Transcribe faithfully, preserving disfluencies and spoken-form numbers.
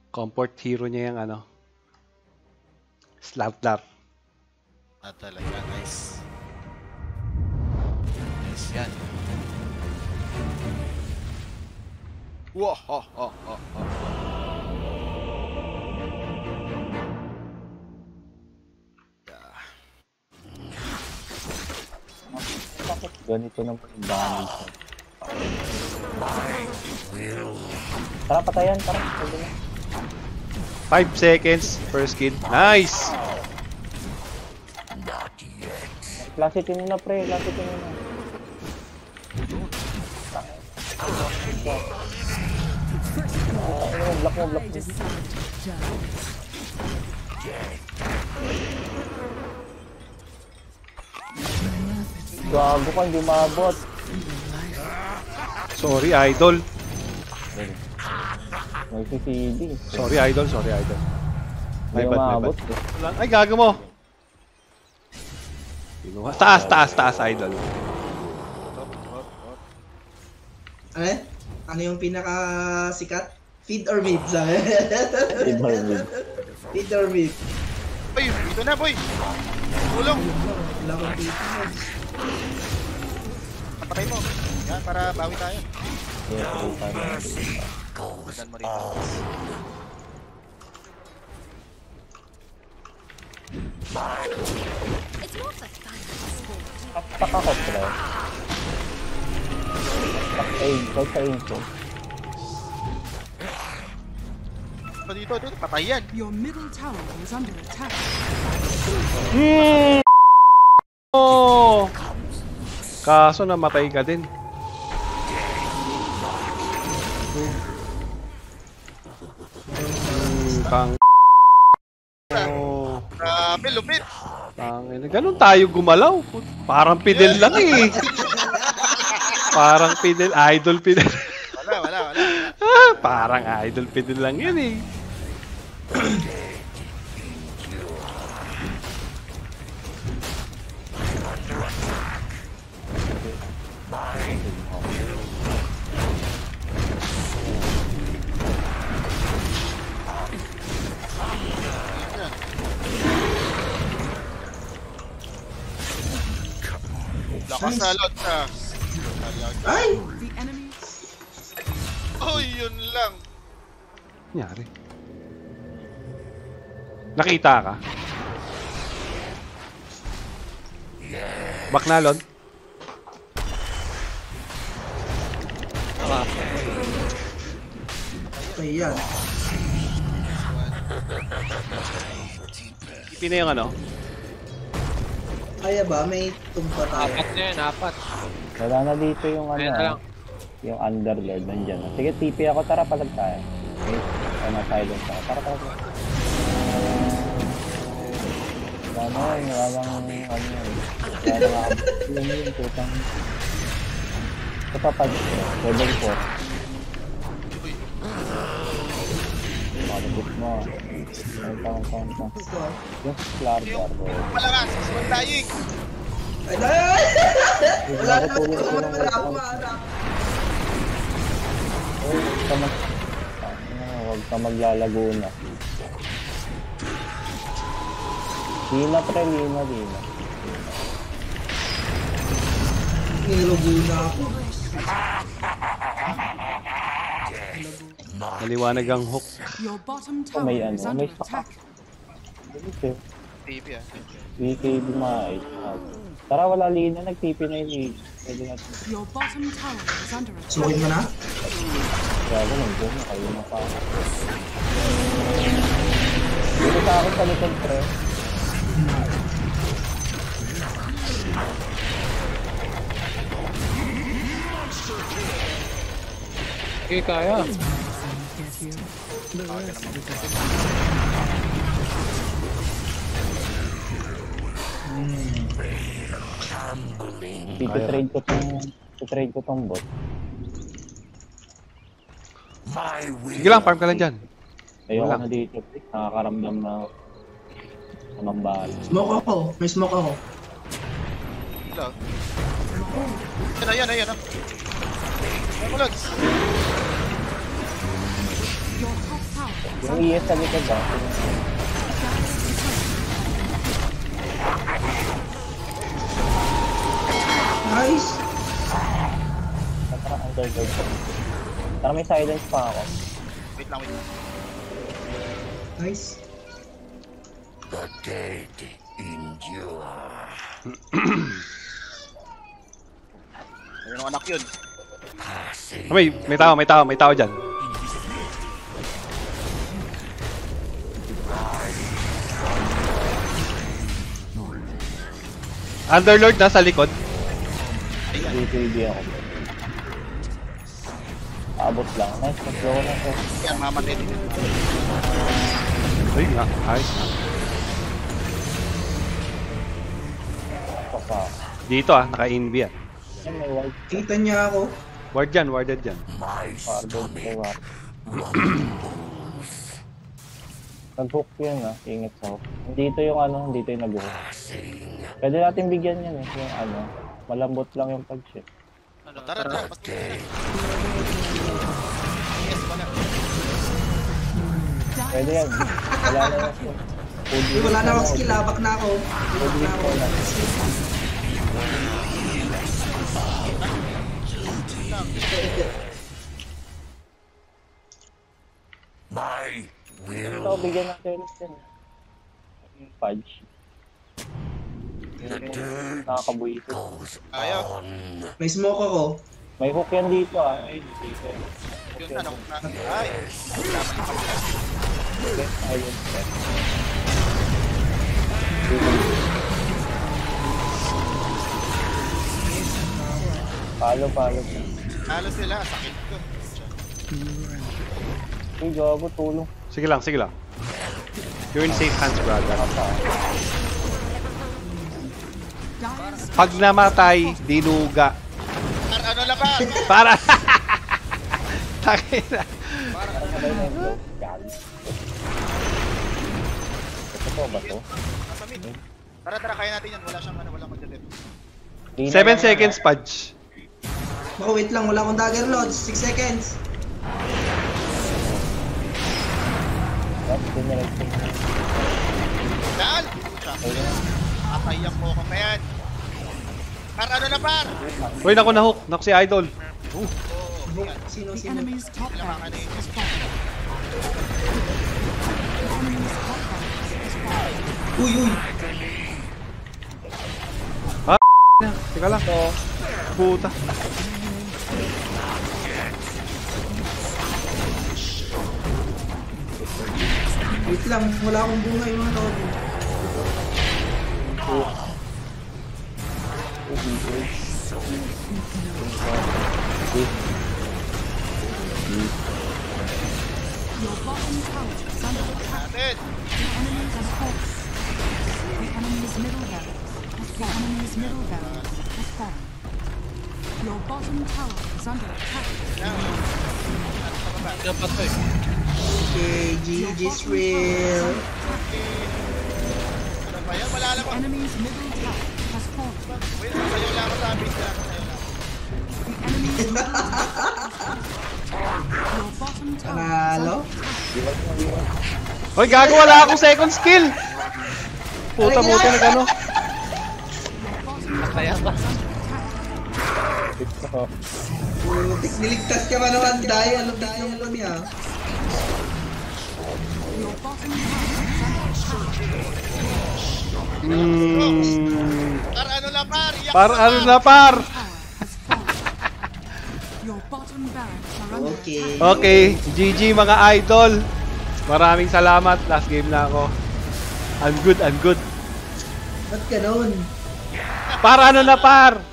Comfort hero niya yung ano. Slavlar. Ah, talaga. Nice. Nice yan. Wow! Oh, oh, oh, oh. Bakit ganito naman yung damage? Tara, patayan. Tara, pwede na. five seconds per skill. Nice! Classic mo na, pre. Classic mo na. Block mo, block mo. Gago ka, hindi maabot. Sorry, idol. May C C D. Sorry, idol. Sorry, idol. Hindi My bad, my maabot. bad. Ay, gago mo! Pinuha. Taas, taas, taas, idol. Ano? Ano yung pinaka-sikat? Feed or mid, sabi? Feed or mid. Feed or mid. Boy, dito na, boy! Tulong! Wala kong feed. Napatay mo. Yan, para bawi tayo. Yeah, para. Tagan mo rito. Pakakot ko lang. Pak-aid, pak-aid ko. Dito, dito, dito. Patay yan. Your middle tower is under attack. Hmm. Oh. Kaso namatay ka din. Hmm, pang oh. Grabe, lupit. Tangina, ganun tayo gumalaw. Parang Fidel lang eh. Parang Fidel, idol Fidel. Wala, wala, wala. Parang idol Fidel lang yun eh. Lakas na lot na. Ay! The enemy. Oh, yun lang. Nangyari. Nakita ka? Baknalon? Okay, yan. Ipin na yung ano? Kaya ba? May tumpa tayo. Apat na yun, apat. Wala na dito yung ano, Ayan na lang. yung underlord nandyan. Sige, T P ako, tara palag tayo. Okay, ano, silent ako. Tara, tara, tara. Ano, walang, ano, walang abot lang yun, tutang. Ito pa pa, level four. Malabot mo. Ay, tawang, tawang, tawang. Yung Slar Barbo. Malakas, sumandaying. Ay, ay! Wala na naman ako marap, marap. Huwag ka mag... Huwag ka maglalago na. Lina pre, lina, lina. Nilugo na ako. Maliwanag ang hook. Your bottom Oh, may tower ano, is under may saka. attack. Dito. T V ah. V K B mais. Tara, wala lina, nag-T P na yun. Pwede natin. Your bottom tower is under attack. Sukin mo na? Grabe, nandiyan na kayo na pa. Dito sa akin sa likod, pre. Okay, kaya. Ito-trade ko tong... Ito-trade ko tong bot. Sige lang, farm ka lang dyan. Ayoko Wala. na dito, pre. Nakakaramdam na... Anong bahala. Smoke ako. May smoke ako. Hello. Ayan, ayan, ayan. Ayan mo, Lods. Your top tower Yung E S sa likod ba? Nice! Tara, underdog ko. Tara, may silence pa ako. Wait lang, wait lang. Nice. The dead endure. Ayun ang anak yun. May, may tao, may tao, may tao dyan. Underlord nasa likod. D P D ako. Abot lang. Nice, mag-blow ko na to. Yan, mamatay din. Ay nga, ayos na. Papa. Dito ah, naka-inv ah. Ay, may white. Kita niya ako. Ward dyan, warded dyan. My Pardon stomach ko, war. rumbles. Nag-hook yun ah. Ingat sa hook. Dito yung ano, dito yung nag-hook. Passing Pwede natin bigyan yan eh. Yung ano, malambot lang yung pag-ship. Ano, tara, tara. Basta dead. yes, wala. Pwede yan. Wala na yung Uy, wala na akong skill, labak na ako. Labak na ako. My Ito, will. bigyan natin yan. Yung fudge. The dirt Nakakabuisit. goes Ayaw. on. May smoke ako. May hook yan dito ah. Ay, dito. Yun na, nahook na. Ay, Ayun. Palo, palo. halo sila. Sakit ko. Uy, gago, tulong. Sige lang, sige lang. You're in safe hands, brother. Dire's Pag namatay, dinuga. Par, ano na ba? Para! Takina. Sabay na yung blow. Gago. Ito po ba to? Nasa mid. Tara, tara, kaya natin yan. Wala siyang ano, walang magdadip. Di na seven yan, seconds, ah. Pudge. Baka wait lang, wala akong dagger loads. six seconds. Tapos dinirect ko. Daan! Ayun na. Atayak ko ako pa yan. Par, ano na par? Uy, naku na hook. Naku si Idol. Uh, Oo, yan. Sino, the sino? enemy's top Kailangan barracks eh. has fallen. The enemy's top barracks has fallen. Uy, uy. Teka lang. Puta. Wait lang, wala akong bunga yung mga tao. Your bottom tower is under attack. Natin. The enemy's has fallen. The enemy's middle barracks has fallen. The enemy's middle barracks has fallen. Your bottom tower is under attack. Dapat to eh. Okay, G G's real. Ano ba yan? Wala lang The ako. enemy's middle tower has fallen. Wait, sa'yo lang ako sa base lang. Sa'yo lang. The enemy's middle tower has fallen. Your bottom tower is Panalo? under attack. Uy, gago, wala akong second skill. Puta, puta na gano. Your bottom tower Kaya ba? is under attack. Ito. Putik, niligtas ka ba naman, Day? Ano tayo ano niya? Your bottom tower is under attack. Hmm. Par, ano na par? Iyak Par, na, ano na par? Tower has fallen. Your bottom barracks are under Okay. attack. Okay, G G mga idol. Maraming salamat. Last game na ako. I'm good, I'm good. Ba't ganon? Par, ano na par?